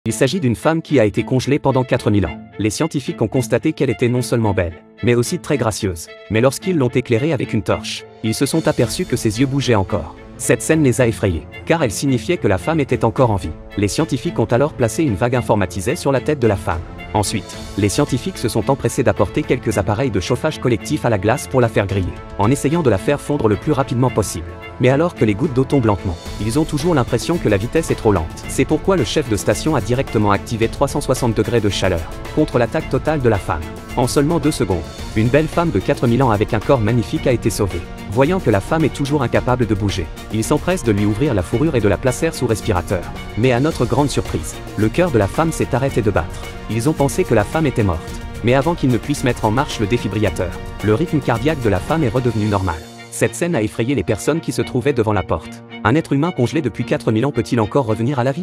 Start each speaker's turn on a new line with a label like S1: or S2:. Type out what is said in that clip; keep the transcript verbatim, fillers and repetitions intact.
S1: Il s'agit d'une femme qui a été congelée pendant quatre mille ans. Les scientifiques ont constaté qu'elle était non seulement belle, mais aussi très gracieuse. Mais lorsqu'ils l'ont éclairée avec une torche, ils se sont aperçus que ses yeux bougeaient encore. Cette scène les a effrayés, car elle signifiait que la femme était encore en vie. Les scientifiques ont alors placé une vague informatisée sur la tête de la femme. Ensuite, les scientifiques se sont empressés d'apporter quelques appareils de chauffage collectif à la glace pour la faire griller, en essayant de la faire fondre le plus rapidement possible. Mais alors que les gouttes d'eau tombent lentement, ils ont toujours l'impression que la vitesse est trop lente. C'est pourquoi le chef de station a directement activé trois cent soixante degrés de chaleur, contre l'attaque totale de la femme. En seulement deux secondes, une belle femme de quatre mille ans avec un corps magnifique a été sauvée. Voyant que la femme est toujours incapable de bouger, ils s'empressent de lui ouvrir la fourrure et de la placer sous respirateur. Mais à notre grande surprise, le cœur de la femme s'est arrêté de battre. Ils ont pensé que la femme était morte. Mais avant qu'ils ne puissent mettre en marche le défibrillateur, le rythme cardiaque de la femme est redevenu normal. Cette scène a effrayé les personnes qui se trouvaient devant la porte. Un être humain congelé depuis quatre mille ans peut-il encore revenir à la vie ?